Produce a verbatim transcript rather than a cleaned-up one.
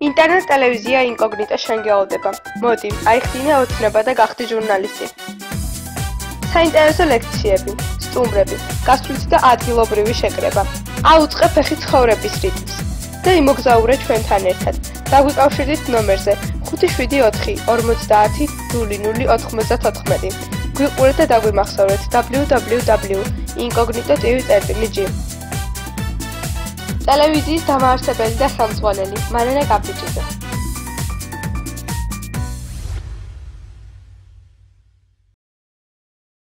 ინტერნეტ ტელევიზია ინკოგნიტო შენ გეოლდება. მოდი, აიხდინე ოცნება და გახდი ჟურნალისტი. საინტერესო ლექციები, სტუმრები, გასვლითი და ადგილობრივი შეკრება. აუწყე ფეხი ცხოვრების რიტმს და იმოგზაურე ჩვენთან ერთად. დაგვიკავშირდით ნომერზე ხუთი შვიდი ოთხი ორმოცდაათი ნული ნული ოთხმოცდათოთხმეტი. გვიყურეთ და დაგვიმახსოვრეთ დაბლიუ დაბლიუ დაბლიუ ტექ ინკოგნიტო ტივი წერტილი ჯი. ტელევიზიის დამაარსებელი და ხელმძღვანელი მარინა კაპიჭიძე.